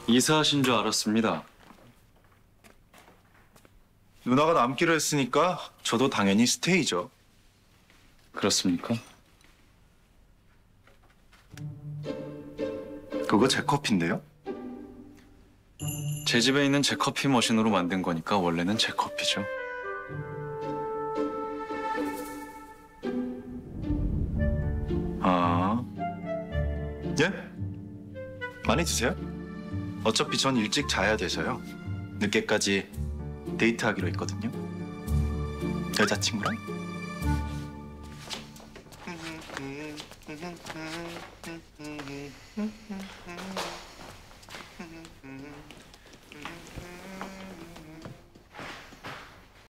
이사하신 줄 알았습니다. 누나가 남기로 했으니까 저도 당연히 스테이죠. 그렇습니까? 그거 제 커피인데요? 제 집에 있는 제 커피 머신으로 만든 거니까 원래는 제 커피죠. 아, 예? 많이 드세요? 어차피 전 일찍 자야 돼서요. 늦게까지 데이트하기로 했거든요. 여자친구랑.